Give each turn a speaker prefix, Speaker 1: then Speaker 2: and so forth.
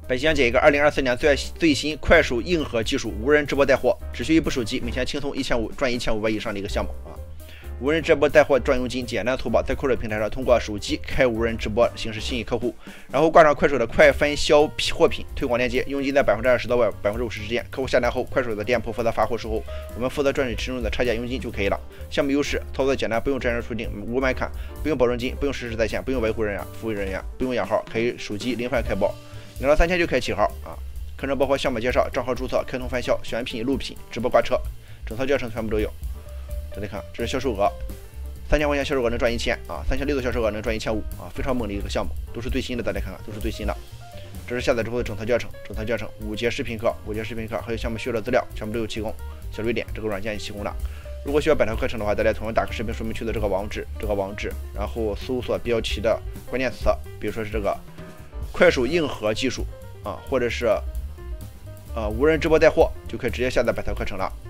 Speaker 1: 本期讲解一个2024年最新快手硬核技术无人直播带货，只需一部手机，每天轻松1500赚1500以上的一个项目啊！无人直播带货赚佣金，简单粗暴，在快手平台上通过手机开无人直播形式吸引客户，然后挂上快手的快分销货品推广链接，佣金在20%到50%之间。客户下单后，快手的店铺负责发货售后，我们负责赚取其中的差价佣金就可以了。项目优势：操作简单，不用真人出镜，无门槛，不用保证金，不用实时在线，不用维护人员、服务人员，不用养号，可以手机零饭开包。领到3000就可以起号啊！课程包括项目介绍、账号注册、开通分销、选品、录屏、直播挂车，整套教程全部都有。大家看，这是销售额，3000块钱销售额能赚1000啊，3600的销售额能赚1500啊，非常猛的一个项目，都是最新的，大家看看，都是最新的。这是下载之后的整套教程，5节视频课，还有项目需要的资料全部都有提供。小瑞典这个软件也提供了。如果需要摆脱课程的话，大家同样打开视频说明区的这个网址，然后搜索标题的关键词，比如说是这个快手硬核技术啊，或者是无人直播带货，就可以直接下载摆脱课程了。